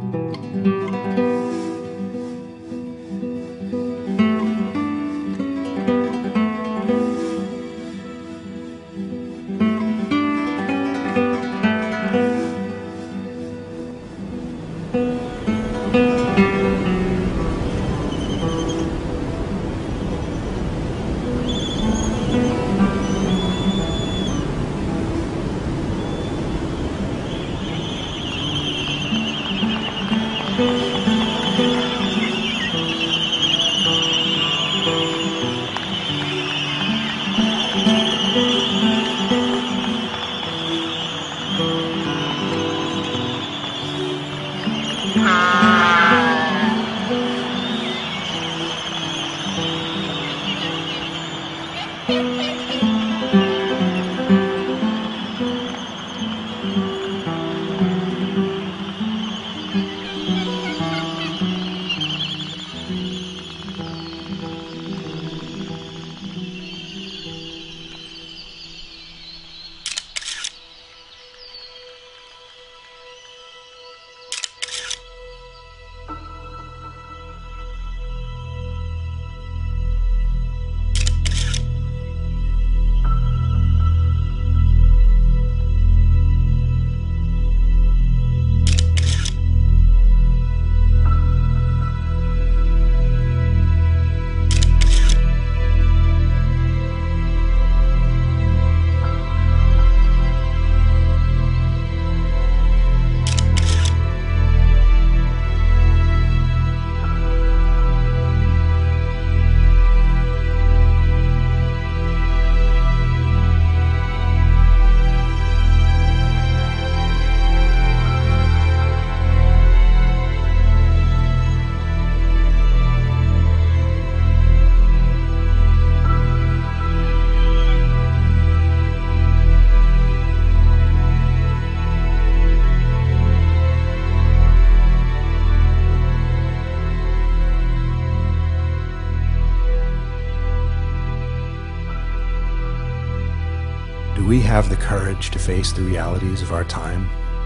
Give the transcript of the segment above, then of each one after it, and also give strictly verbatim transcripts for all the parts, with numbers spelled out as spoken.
Do we have the courage to face the realities of our time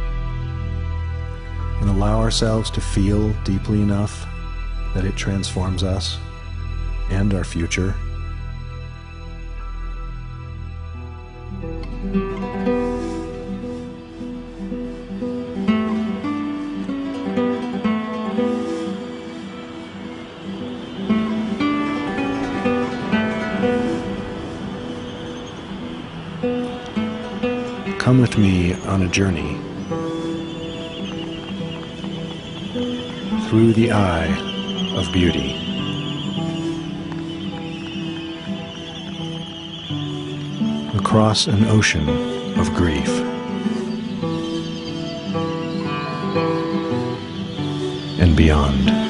and allow ourselves to feel deeply enough that it transforms us and our future? Come with me on a journey through the eye of beauty. Across an ocean of grief. And beyond.